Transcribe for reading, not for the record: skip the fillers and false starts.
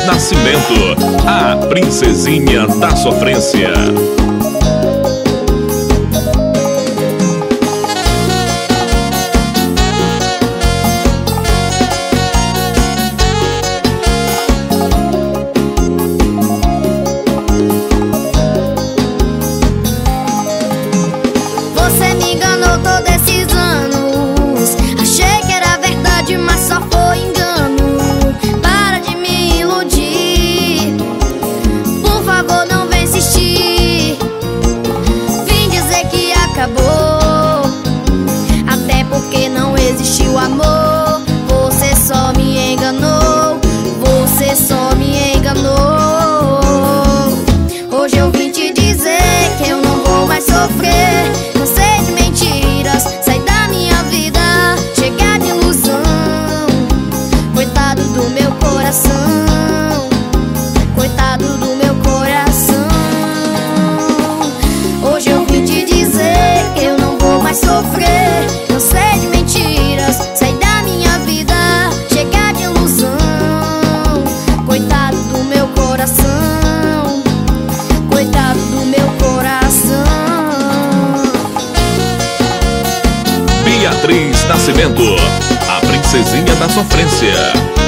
Nascimento, a princesinha da sofrência. Você me enganou todos esses anos. Achei que era verdade, mas só foi engano. Para de me iludir, por favor não vem insistir. Vim dizer que acabou, até porque não existiu amor. Você só me enganou, você só me enganou. Hoje eu vim te dizer que eu não vou mais sofrer. Cansei de mentiras, sai da minha vida, chega de ilusão. Coitado do meu coração, coitado do meu coração. Hoje eu vim te dizer que eu não vou mais sofrer. Cansei de mentiras, sai da minha vida, chega de ilusão. Coitado do meu coração, coitado do meu coração. Beatriz Nascimento, a princesinha da sofrência.